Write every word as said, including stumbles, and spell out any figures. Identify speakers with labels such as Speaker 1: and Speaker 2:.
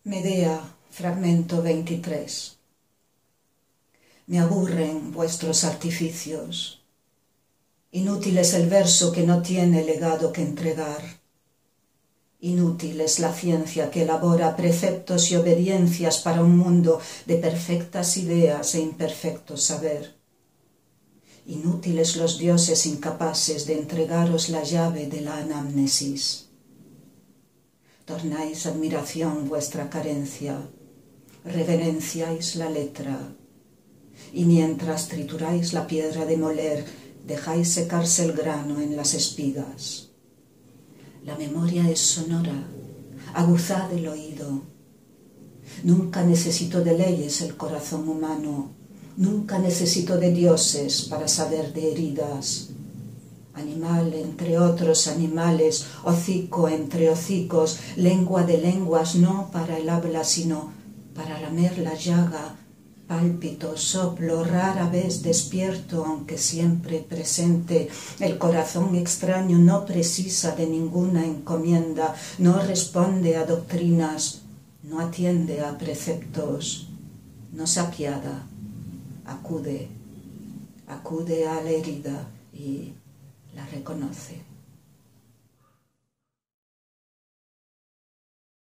Speaker 1: Medea, fragmento veintitrés. Me aburren vuestros artificios. Inútil es el verso que no tiene legado que entregar. Inútil es la ciencia que elabora preceptos y obediencias para un mundo de perfectas ideas e imperfecto saber. Inútiles los dioses incapaces de entregaros la llave de la anamnesis. Tornáis admiración vuestra carencia, reverenciáis la letra, y mientras trituráis la piedra de moler, dejáis secarse el grano en las espigas. La memoria es sonora, aguzad el oído. Nunca necesitó de leyes el corazón humano, nunca necesitó de dioses para saber de heridas. Animal entre otros animales, hocico entre hocicos, lengua de lenguas, no para el habla, sino para lamer la llaga, pálpito, soplo, rara vez despierto, aunque siempre presente. El corazón extraño no precisa de ninguna encomienda, no responde a doctrinas, no atiende a preceptos, no se apiada, acude, acude a la herida y la reconoce.